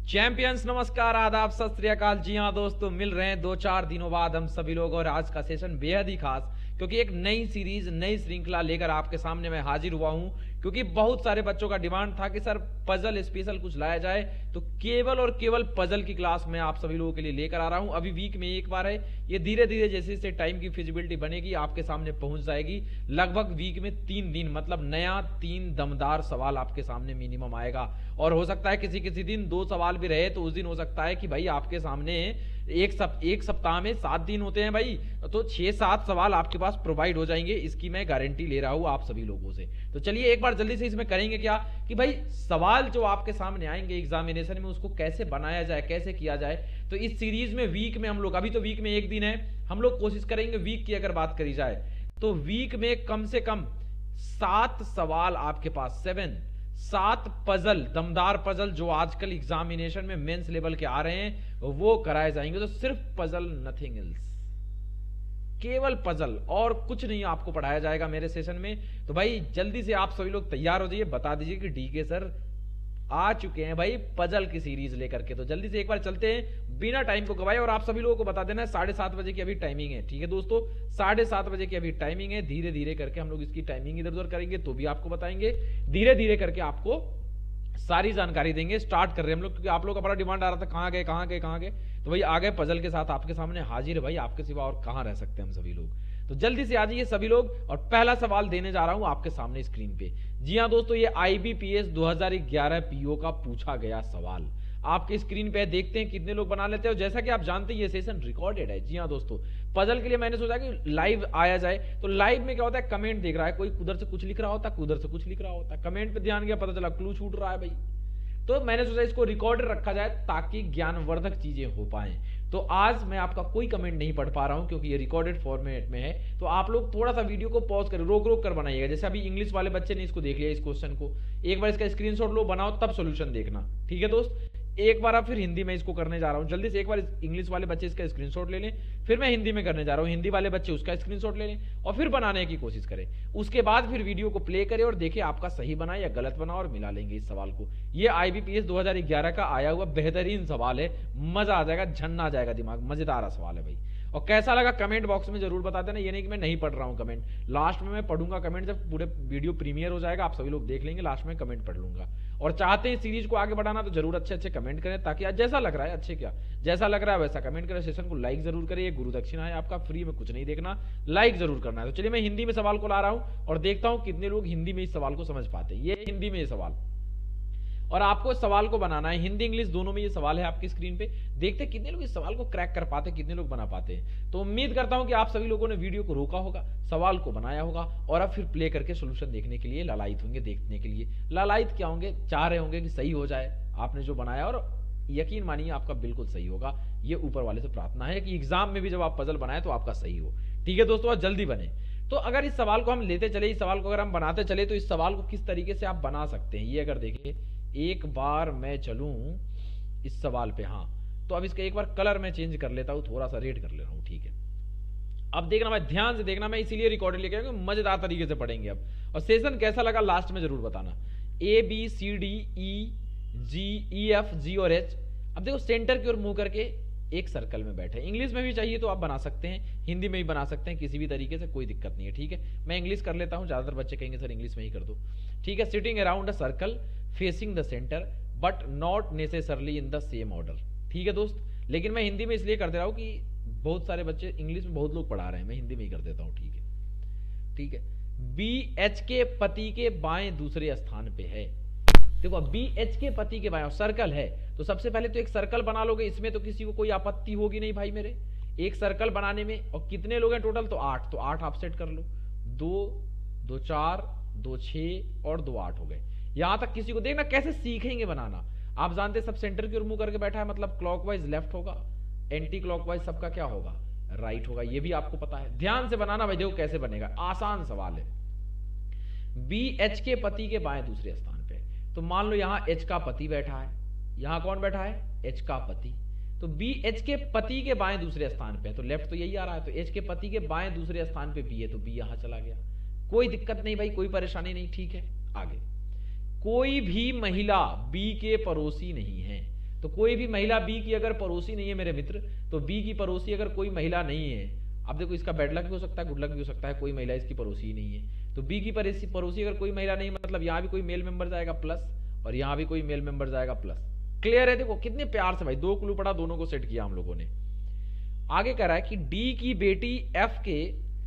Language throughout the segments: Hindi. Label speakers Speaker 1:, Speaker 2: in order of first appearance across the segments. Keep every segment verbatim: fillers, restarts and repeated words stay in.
Speaker 1: चैंपियंस नमस्कार, आदाब, सत श्री अकाल। जी हाँ दोस्तों, मिल रहे हैं दो चार दिनों बाद हम सभी लोग और आज का सेशन बेहद ही खास, क्योंकि एक नई सीरीज नई श्रृंखला लेकर आपके सामने मैं हाजिर हुआ हूं। क्योंकि बहुत सारे बच्चों का डिमांड था कि सर पजल स्पेशल कुछ लाया जाए, तो केवल और केवल पजल की क्लास मैं आप सभी लोगों के लिए लेकर आ रहा हूं। अभी वीक में एक बार है, ये धीरे धीरे जैसे जैसे टाइम की फिजिबिलिटी बनेगी आपके सामने पहुंच जाएगी। लगभग वीक में तीन दिन, मतलब नया तीन दमदार सवाल आपके सामने मिनिमम आएगा। और हो सकता है किसी किसी दिन दो सवाल भी रहे, तो उस दिन हो सकता है कि भाई आपके सामने एक सप, एक सप्ताह में सात दिन होते हैं भाई, तो छह सात सवाल आपके पास प्रोवाइड हो जाएंगे। इसकी मैं गारंटी ले रहा हूं आप सभी लोगों से। तो चलिए एक बार जल्दी से इसमें करेंगे क्या कि भाई सवाल जो आपके सामने आएंगे एग्जामिनेशन में उसको कैसे बनाया जाए, कैसे किया जाए। तो इस सीरीज में वीक में हम लोग, अभी तो वीक में एक दिन है, हम लोग कोशिश करेंगे वीक की अगर बात करी जाए तो वीक में कम से कम सात सवाल आपके पास, सेवन सात पजल, दमदार पजल जो आजकल एग्जामिनेशन में मेंस लेवल के आ रहे हैं वो कराए जाएंगे। तो सिर्फ पजल, नथिंग एल्स, केवल पजल और कुछ नहीं आपको पढ़ाया जाएगा मेरे सेशन में। तो भाई जल्दी से आप सभी लोग तैयार हो जाइए, बता दीजिए कि डी के सर आ चुके हैं भाई पजल की सीरीज लेकर के। तो जल्दी से एक बार चलते हैं बिना टाइम को गवाए। और आप सभी लोगों को बता देना है साढ़े सात बजे की अभी टाइमिंग है, ठीक है दोस्तों, साढ़े सात बजे की अभी टाइमिंग है। धीरे धीरे करके हम लोग इसकी टाइमिंग इधर उधर करेंगे तो भी आपको बताएंगे, धीरे धीरे करके आपको सारी जानकारी देंगे। स्टार्ट कर रहे हैं हम लोग, क्योंकि आप लोग का बड़ा डिमांड आ रहा था कहां गए कहां गए कहां गए, तो भाई आ गए पजल के साथ आपके सामने हाजिर है भाई। आपके सिवा और कहां रह सकते हैं हम सभी लोग। तो जल्दी से आ जाइए सभी लोग, और पहला सवाल देने जा रहा हूं आपके सामने स्क्रीन पे। जी हां दोस्तों, ये आईबीपीएस दो हज़ार ग्यारह पीओ का पूछा गया सवाल आपके स्क्रीन पे देखते हैं कितने लोग बना लेते हैं। और जैसा कि आप जानते हैं ये सेशन रिकॉर्डेड है। जी हां दोस्तों, पजल के लिए मैंने सोचा कि लाइव आया जाए। तो लाइव में क्या होता है, कमेंट देख रहा है कोई, उधर से कुछ लिख रहा होता है, उधर से कुछ लिख रहा होता है, कमेंट पे ध्यान गया, पता चला क्लू छूट रहा है भाई। तो मैंने सोचा इसको रिकॉर्डेड रखा जाए ताकि ज्ञानवर्धक चीजें हो पाए। तो आज मैं आपका कोई कमेंट नहीं पढ़ पा रहा हूं क्योंकि ये रिकॉर्डेड फॉर्मेट में है। तो आप लोग थोड़ा सा वीडियो को पॉज कर रोक रोक कर बनाइएगा। जैसे अभी इंग्लिश वाले बच्चे ने इसको देख लिया, इस क्वेश्चन को एक बार इसका स्क्रीनशॉट लो, बनाओ, तब सोल्यूशन देखना, ठीक है दोस्त। एक बार अब फिर हिंदी में इसको करने जा रहा हूं। जल्दी से एक बार इंग्लिश वाले बच्चे इसका स्क्रीनशॉट ले लें, फिर मैं हिंदी में करने जा रहा हूं, हिंदी वाले बच्चे उसका स्क्रीनशॉट ले लें और फिर बनाने की कोशिश करें। उसके बाद फिर वीडियो को प्ले करें और देखें आपका सही बना या गलत बना, और मिला लेंगे इस सवाल को। ये आईबीपीएस दो हज़ार ग्यारह का आया हुआ बेहतरीन सवाल है, मजा आ जाएगा, झन्ना आ जाएगा दिमाग, मजेदार सवाल है भाई। और कैसा लगा कमेंट बॉक्स में जरूर बता देना। ये नहीं कि मैं नहीं पढ़ रहा हूं कमेंट, लास्ट में मैं पढ़ूंगा कमेंट, जब पूरे वीडियो प्रीमियर हो जाएगा आप सभी लोग देख लेंगे, लास्ट में कमेंट पढ़ लूंगा। और चाहते हैं सीरीज को आगे बढ़ाना तो जरूर अच्छे अच्छे कमेंट करें, ताकि आज जैसा लग रहा है, अच्छे क्या जैसा लग रहा है वैसा कमेंट करें। सेशन को लाइक जरूर करें, ये गुरु दक्षिणा है आपका, फ्री में कुछ नहीं देखना, लाइक जरूर करना है। तो चलिए मैं हिंदी में सवाल को ला रहा हूं और देखता हूं कितने लोग हिंदी में इस सवाल को समझ पाते हैं। ये हिंदी में ये सवाल, और आपको इस सवाल को बनाना है हिंदी इंग्लिश दोनों में। ये सवाल है आपकी स्क्रीन पे, देखते हैं कितने लोग इस सवाल को क्रैक कर पाते हैं, कितने लोग बना पाते हैं। तो उम्मीद करता हूं कि आप सभी लोगों ने वीडियो को रोका होगा, सवाल को बनाया होगा और अब फिर प्ले करके सोल्यूशन देखने के लिए लालायित होंगे, देखने के लिए लालायित क्या होंगे, चाह रहे होंगे कि सही हो जाए आपने जो बनाया। और यकीन मानिए आपका बिल्कुल सही होगा, ये ऊपर वाले से प्रार्थना है कि एग्जाम में भी जब आप पजल बनाए तो आपका सही हो, ठीक है दोस्तों, और जल्दी बने। तो अगर इस सवाल को हम लेते चले, इस सवाल को अगर हम बनाते चले, तो इस सवाल को किस तरीके से आप बना सकते हैं ये अगर देखें, एक बार मैं चलूं इस सवाल पे। हाँ, तो अब इसका एक बार कलर मैं चेंज कर लेता हूं, थोड़ा सा रेड कर ले रहा हूं, ठीक है। अब देखना भाई, ध्यान से देखना, मैं इसीलिए रिकॉर्डेड लेके आया, मजेदार तरीके से पढ़ेंगे अब। और सेशन कैसा लगा लास्ट में जरूर बताना। A B C D E G E F G और एच। अब देखो सेंटर की ओर मुंह करके एक सर्कल में बैठे। इंग्लिश में भी चाहिए तो आप बना सकते हैं, हिंदी में भी बना सकते हैं, किसी भी तरीके से कोई दिक्कत नहीं है, ठीक है। मैं इंग्लिश कर लेता हूं, ज्यादातर बच्चे कहेंगे सर इंग्लिश में ही कर दो, ठीक है। Sitting around a circle facing the centre but not necessarily in the same order, ठीक है दोस्त। लेकिन मैं हिंदी में इसलिए कर दे रहा हूं कि बहुत सारे बच्चे इंग्लिश में बहुत लोग पढ़ा रहे हैं, मैं हिंदी में ही कर देता हूं, ठीक है, ठीक है। बी एच के पति के बाएं दूसरे स्थान पे है। देखो बी एच के पति के बाएं, सर्कल है तो सबसे पहले तो एक सर्कल बना लोगे, इसमें तो किसी को कोई आपत्ति होगी नहीं भाई मेरे, एक सर्कल बनाने में। और कितने लोग हैं टोटल, तो आठ, तो आठ आप सेट कर लो, दो दो चार, दो छह और दो आठ हो गए। यहां तक किसी को देखना कैसे सीखेंगे बनाना। आप जानते सब सेंटर की ओर मुंह करके बैठा है, मतलब क्लॉकवाइज लेफ्ट होगा, एंटी क्लॉकवाइज सबका क्या होगा, राइट होगा, ये भी आपको पता है। ध्यान से बनाना भाई, देखो कैसे बनेगा, आसान सवाल है। बी एच के पति के बाएं दूसरे स्थान पे, तो मान लो यहां एच का पति बैठा है, यहां कौन बैठा है, एच का पति। तो बी एच के पति के बाएं दूसरे स्थान पे है, तो लेफ्ट तो यही आ रहा है, तो एच के पति के बाएं दूसरे स्थान पे बी है, तो बी यहां चला गया, कोई दिक्कत नहीं भाई, कोई परेशानी नहीं, ठीक है। आगे, कोई भी महिला बी के पड़ोसी नहीं है, तो कोई भी महिला बी की अगर पड़ोसी नहीं है मेरे मित्र, तो बी की पड़ोसी अगर कोई महिला नहीं है, अब देखो इसका बैड लक भी हो सकता है, गुड लक भी हो सकता है, कोई महिला इसकी पड़ोसी ही नहीं है, तो बी की पड़ोसी अगर कोई महिला नहीं, मतलब यहाँ भी कोई मेल मेंबर जाएगा प्लस, और यहाँ भी कोई मेल मेंबर जाएगा प्लस। क्लियर है? देखो कितने प्यार से भाई दो क्लू पढ़ा, दोनों को सेट किया हम लोगों ने। आगे कह रहा है कि डी की बेटी एफ के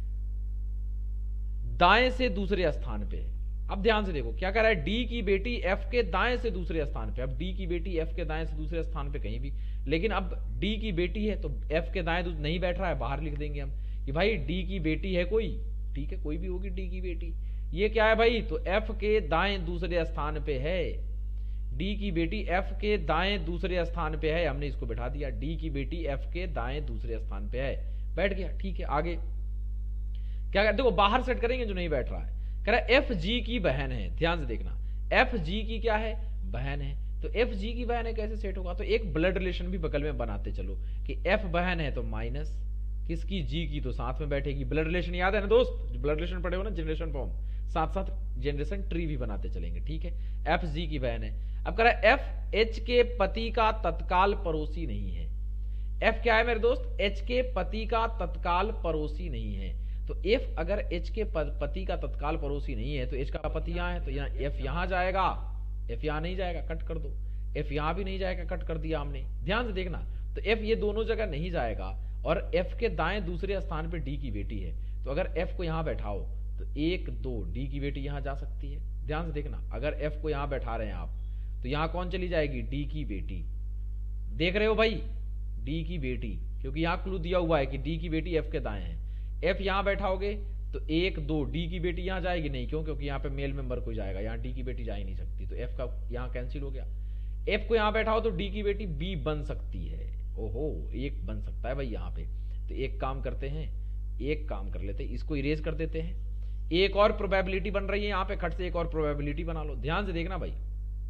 Speaker 1: दाएं से दूसरे स्थान पे है। अब ध्यान से देखो क्या कह रहा है, डी की बेटी एफ के दाएं से दूसरे स्थान पे। अब डी की बेटी एफ के दाएं से दूसरे स्थान पे कहीं भी, लेकिन अब डी की बेटी है तो एफ के दाएं नहीं बैठ रहा है, बाहर लिख देंगे हम कि भाई डी की बेटी है कोई, ठीक है, कोई भी होगी डी की बेटी। ये क्या है भाई, तो एफ के दाएं दूसरे स्थान पे है, डी की बेटी एफ के दाएं दूसरे स्थान पे है, हमने इसको बैठा दिया, डी की बेटी एफ के दाएं दूसरे स्थान पे है, बैठ गया, ठीक है। आगे क्या कर, देखो बाहर सेट करेंगे जो नहीं बैठ रहा है। कह रहा है एफ जी की बहन है, ध्यान से देखना, एफ जी की क्या है, बहन है, तो एफ जी की बहन है, कैसे सेट होगा, तो एक ब्लड रिलेशन भी बगल में बनाते चलो कि एफ बहन है तो माइनस किसकी, जी की, तो साथ में बैठेगी। ब्लड रिलेशन याद है ना दोस्त, ब्लड रिलेशन पढ़े हो ना, जनरेशन फॉर्म, साथ साथ जनरेशन ट्री भी बनाते चलेंगे, ठीक है। एफ जी की बहन है। अब कह रहा है एफ एच के पति का तत्काल पड़ोसी नहीं है। एफ क्या है मेरे दोस्त, एच के पति का तत्काल पड़ोसी नहीं है, तो एफ अगर एच के पति का तत्काल पड़ोसी नहीं है तो एच का पति यहां है, तो यहाँ एफ यहां जाएगा, एफ यहां नहीं जाएगा, कट कर दो, एफ यहां भी नहीं जाएगा, कट कर दिया हमने। ध्यान से देखना, तो एफ ये दोनों जगह नहीं जाएगा, और एफ के दाएं दूसरे स्थान पे डी की बेटी है, तो अगर एफ को यहां बैठाओ तो एक दो डी की बेटी यहां जा सकती है। ध्यान से देखना, अगर एफ को यहां बैठा रहे हैं आप तो यहां कौन चली जाएगी, डी की बेटी, देख रहे हो भाई, डी की बेटी, क्योंकि यहां क्लू दिया हुआ है कि डी की बेटी एफ के दाएं है। एफ यहां बैठाओगे तो एक दो डी की बेटी यहां जाएगी नहीं, क्यों, क्योंकि यहां पे मेल मेंबर कोई जाएगा, यहां डी की बेटी जा ही नहीं सकती, तो एफ का यहां कैंसिल हो गया। एफ को यहां बैठाओ तो डी की बेटी बी बन सकती है, ओहो एक बन सकता है भाई यहां पे, तो एक काम करते हैं, एक काम कर लेते हैं, इसको इरेज कर देते हैं, एक और प्रोबेबिलिटी बन रही है यहां पे, खट से एक और प्रोबेबिलिटी बना लो। ध्यान से देखना भाई,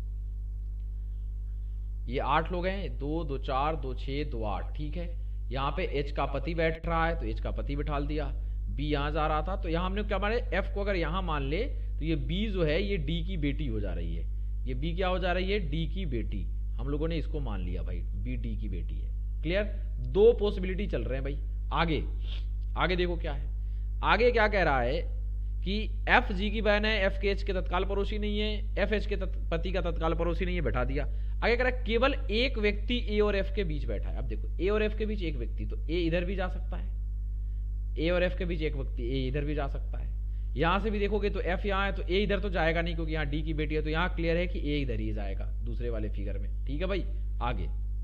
Speaker 1: ये आठ लोग हैं, दो दो चार दो छह दो आठ, ठीक है। यहाँ पे एच का पति बैठ रहा है तो एच का पति बिठा दिया, बी यहां जा रहा था तो यहां हमने क्या माने, एफ को अगर यहां मान ले तो ये बी जो है ये डी की बेटी हो जा रही है, ये बी क्या हो जा रही है, डी की बेटी, हम लोगों ने इसको मान लिया भाई, बी डी की बेटी है। क्लियर, दो पॉसिबिलिटी चल रहे हैं भाई। आगे आगे देखो क्या है, आगे क्या कह रहा है कि एफ जी की बहन है, एफ के एच के तत्काल पड़ोसी नहीं है, एफ एच के पति का तत्काल पड़ोसी नहीं है, बैठा दिया। आगे कह रहा है केवल एक व्यक्ति ए और एफ के बीच बैठा है। अब देखो ए और एफ के बीच एक व्यक्ति, तो ए इधर भी जा सकता है, ए और एफ के बीच एक व्यक्ति, ए इधर भी जा सकता है। यहां से भी देखोगे तो एफ यहां है तो ए इधर तो जाएगा नहीं, क्योंकि यहां डी की बेटी है, तो यहां क्लियर है कि ए इधर ही जाएगा दूसरे वाले फिगर में, ठीक है भाई। आगे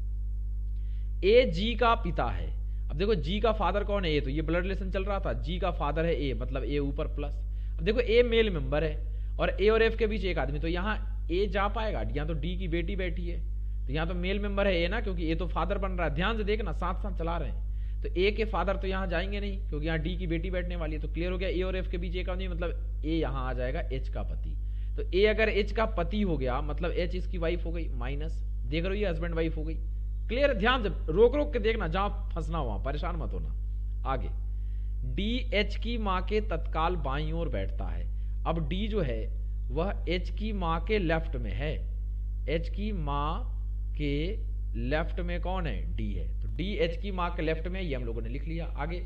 Speaker 1: ए जी का पिता है। अब देखो जी का फादर कौन है, ए, तो ये ब्लड रिलेशन चल रहा था, जी का फादर है ए, मतलब ए ऊपर प्लस। अब देखो ए मेल मेंबर है और ए और एफ के बीच एक आदमी, तो यहाँ ए जा पाएगा, यहाँ तो डी की बेटी बैठी है, तो यहाँ तो मेल मेंबर है ए ना, क्योंकि ए तो फादर बन रहा है। ध्यान से देखना, साथ साथ चला रहे हैं, तो ए के फादर तो यहाँ जाएंगे नहीं, क्योंकि यहाँ डी की बेटी बैठने वाली है, तो क्लियर हो गया, ए और एफ के बीच एक आदमी, मतलब ए यहाँ आ जाएगा एच का पति। तो ए अगर एच का पति हो गया मतलब एच इसकी वाइफ हो गई, माइनस, देख रहे हो ये हस्बैंड वाइफ हो गई। क्लियर, ध्यान से रोक रोक के देखना, जहां फंसना हुआ परेशान मत होना। आगे डी एच की माँ के तत्काल बाईं ओर बैठता है। अब डी जो है वह एच की माँ के लेफ्ट में है, एच की माँ के लेफ्ट में कौन है, डी है, तो डी एच की माँ के लेफ्ट में, ये हम लोगों ने लिख लिया। आगे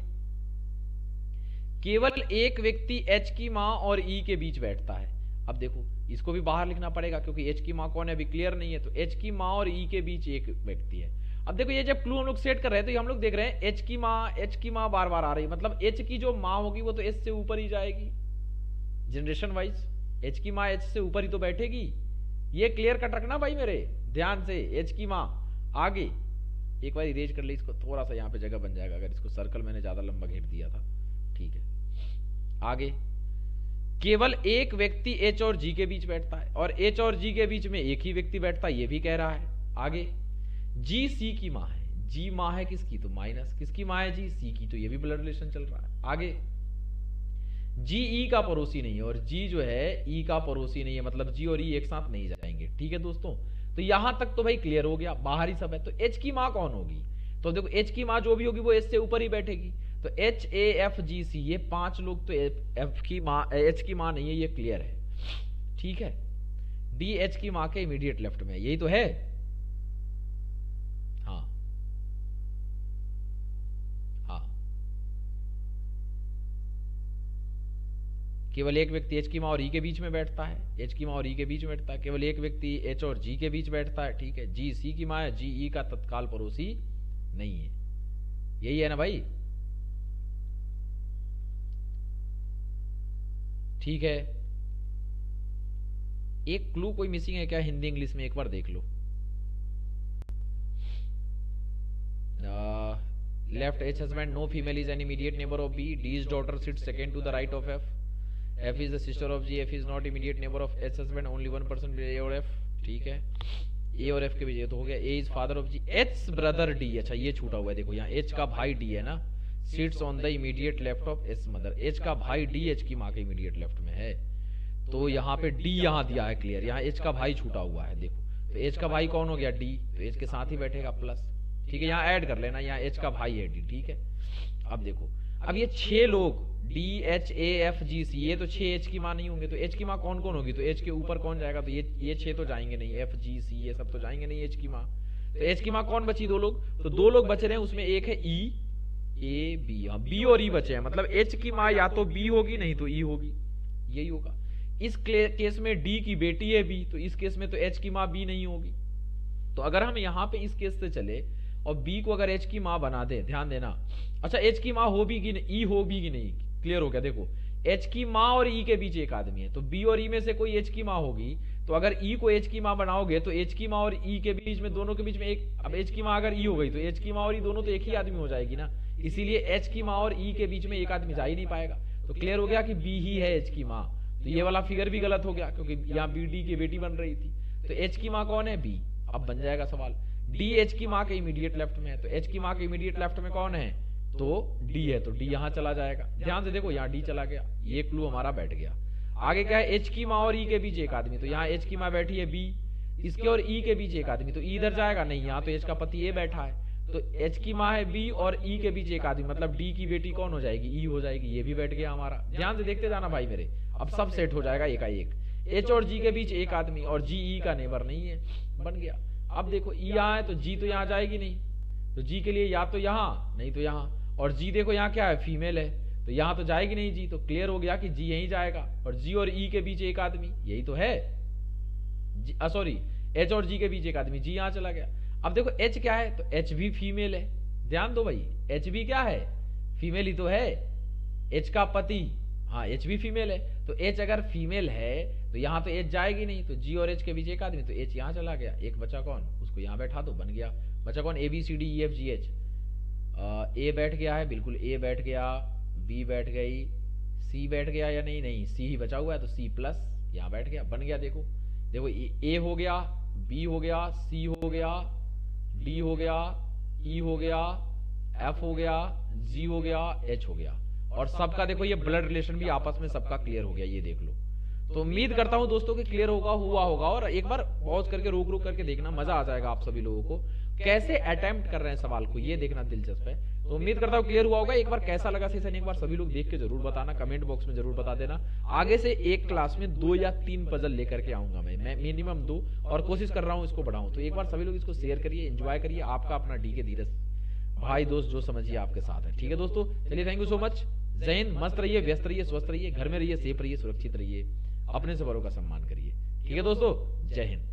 Speaker 1: केवल एक व्यक्ति एच की माँ और ई के बीच बैठता है। अब देखो इसको भी बाहर लिखना पड़ेगा, क्योंकि एच की माँ कौन है अभी क्लियर नहीं है, तो एच की माँ और ई के बीच एक व्यक्ति है। अब देखो ये जब क्लू हम लोग सेट कर रहे हैं तो हम लोग देख रहे हैं एच की माँ, एच की माँ बार बार आ रही है, मतलब एच की जो माँ होगी वो तो एच से ऊपर ही जाएगी जनरेशन वाइज, एच की माँ एच से ऊपर ही तो बैठेगी। ये क्लियर कट रखना भाई मेरे ध्यान से, एच की माँ। आगे एक बार इरेज कर ले इसको, थोड़ा सा यहाँ पे जगह बन जाएगा, अगर इसको सर्कल मैंने ज्यादा लंबा घेर दिया था, ठीक है। आगे केवल एक व्यक्ति एच और जी के बीच बैठता है, और एच और जी के बीच में एक ही व्यक्ति बैठता है, ये भी कह रहा है। आगे जी सी की माँ है, जी माँ है किसकी, तो माइनस, किसकी माँ है, जी सी की, तो ये भी ब्लड रिलेशन चल रहा है। आगे जी ई का पड़ोसी नहीं है, और जी जो है ई का पड़ोसी नहीं है, मतलब जी और ई एक साथ नहीं जाएंगे, ठीक है दोस्तों। तो यहां तक तो भाई क्लियर हो गया, बाहर ही सब है। तो एच की माँ कौन होगी, तो देखो एच की माँ जो भी होगी वो एच से ऊपर ही बैठेगी, तो H A F G C ये पांच लोग तो एफ की माँ, एच की माँ नहीं है, ये क्लियर है, ठीक है। डी एच की माँ के इमीडिएट लेफ्ट में, यही तो है, केवल एक व्यक्ति एच की माँ और ई के बीच में बैठता है, एच की माँ और ई के बीच में बैठता है। केवल एक व्यक्ति एच और जी के बीच बैठता है, ठीक है। जी सी की माँ है, जी ई का तत्काल पड़ोसी नहीं है। यही है ना भाई, ठीक है। एक क्लू कोई मिसिंग है क्या हिंदी इंग्लिश में, एक बार देख लो। Left H husband, no female is an immediate neighbour of B, D is daughter sit second to the right of F, F is the sister of G, F is not immediate neighbour of H husband, only one person A और एफ, ठीक है। ए और एफ के बीच तो हो गया, A is father of G, H brother D, अच्छा ये छूटा हुआ है देखो, यहाँ एच का भाई डी है ना, sits on the immediate left of H mother, H का भाई डी एच की माँ के इमीडिएट लेफ्ट में है, तो यहाँ पे डी यहाँ दिया है क्लियर, यहाँ एच का भाई छूटा हुआ है देखो, तो एच का भाई कौन हो गया डी, तो एच के साथ ही बैठेगा प्लस, ठीक है। यहाँ ऐड कर लेना, यहाँ एच का भाई है डी, ठीक है। अब देखो, अब ये छह लोग D H A F G C, ये तो छह एच की माँ नहीं होंगे, तो एच की माँ कौन कौन होगी, तो एच के ऊपर कौन जाएगा, तो ये ये छह तो जाएंगे नहीं, एफ जी सी ये सब तो जाएंगे नहीं एच की माँ, तो एच की माँ कौन बची, दो लोग, तो दो लोग बचे रहे, उसमें एक है ई, ए बी, हाँ बी और ई बचे हैं, मतलब एच की माँ या तो बी होगी नहीं तो ई होगी, यही होगा। इस केस में डी की बेटी है बी, तो इस केस में तो एच की माँ बी नहीं होगी, तो अगर हम यहाँ पे इस केस से चले और बी को अगर एच की माँ बना दे, ध्यान देना, अच्छा एच की माँ हो भी कि नहीं, ई हो भी कि नहीं, क्लियर हो गया। देखो एच की माँ और ई के बीच एक आदमी है, तो बी और ई में से कोई एच की माँ होगी, तो अगर ई को एच की माँ बनाओगे तो एच की माँ और ई के बीच में, दोनों के बीच में एक, अब एच की माँ अगर ई हो गई तो एच की माँ और ई दोनों तो एक ही आदमी हो जाएगी ना, इसीलिए एच की माँ और ई के बीच में एक आदमी जा ही नहीं पाएगा, तो क्लियर हो गया कि बी ही है एच की माँ। तो ये वाला फिगर भी गलत हो गया क्योंकि यहाँ बी डी की बेटी बन रही थी, तो एच की माँ कौन है, बी। अब बन जाएगा सवाल, डी एच की माँ के इमीडिएट लेफ्ट में है, तो एच की माँ के इमीडिएट लेफ्ट में कौन है, तो डी है, तो डी यहां चला जाएगा। ध्यान से देखो, यहाँ डी चला गया, ये क्लू हमारा बैठ गया। आगे क्या है, एच की माँ और ई के बीच एक आदमी, तो यहाँ एच की माँ बैठी है बी, इसके और ई के बीच एक आदमी, तो ई इधर जाएगा नहीं, यहाँ तो एच का पति ए बैठा है, तो एच की माँ है बी और ई के बीच एक आदमी, मतलब डी की बेटी कौन हो जाएगी, ई हो जाएगी, ये भी बैठ गया हमारा। ध्यान से देखते जाना भाई मेरे, अब सब सेट हो जाएगा एकाएक। एच और जी के बीच एक आदमी और जी ई का नेबर नहीं है, बन गया। अब देखो ई यहाँ है तो जी तो यहाँ जाएगी नहीं, तो जी के लिए या तो यहाँ नहीं तो यहाँ, और जी देखो यहाँ क्या है, फीमेल है, तो यहाँ तो जाएगी नहीं जी, तो क्लियर हो गया कि जी यहीं जाएगा, और जी और ई के बीच एक आदमी, यही तो है, सॉरी एच और जी के बीच एक आदमी, जी यहाँ चला गया। अब देखो एच क्या है, तो एच भी फीमेल है, ध्यान दो भाई, एच भी क्या है, फीमेल ही तो है, एच का पति, हाँ एच भी फीमेल है, तो एच अगर फीमेल है तो यहाँ तो एच जाएगी नहीं, तो जी और एच के बीच एक आदमी, तो एच यहाँ चला गया, एक बचा कौन, उसको यहाँ बैठा दो, बन गया। बचा कौन, A B C D E F G H, A बैठ गया है, बिल्कुल ए बैठ गया, बी बैठ गई, सी बैठ गया या नहीं, नहीं सी ही बचा हुआ है, तो सी प्लस यहाँ बैठ गया, बन गया। देखो देखो ए हो गया, बी हो गया, सी हो गया, डी हो गया, ई हो गया, एफ हो गया, जी हो गया, एच हो गया, और सबका देखो ये ब्लड रिलेशन भी आपस में सबका क्लियर हो गया, ये देख लो। तो उम्मीद करता हूं दोस्तों कि क्लियर होगा, हुआ होगा, और एक बार पॉज करके रोक रोक करके देखना, मजा आ जाएगा आप सभी लोगों को, कैसे अटेम्प्ट कर रहे हैं सवाल को, ये देखना दिलचस्प है। तो उम्मीद करता हूं क्लियर हुआ होगा। एक बार कैसा लगा सेशन, एक बार सभी लोग देख के जरूर बताना, कमेंट बॉक्स में जरूर बता देना। आगे से एक क्लास में दो या तीन पजल लेकर के आऊंगा मैं मैं मिनिमम दो, और कोशिश कर रहा हूं इसको बढ़ाऊं। तो एक बार सभी लोग इसको शेयर करिए, एंजॉय करिए। आपका अपना डी के धीरज भाई दोस्त जो समझिए आपके साथ है, ठीक है दोस्तों। चलिए थैंक यू सो मच, जय हिंद, मस्त रहिए, व्यस्त रहिए, स्वस्थ रहिए, घर में रहिए, सेफ रहिए, सुरक्षित रहिए, अपने से बड़ों का सम्मान करिए, ठीक है दोस्तों, जय हिंद।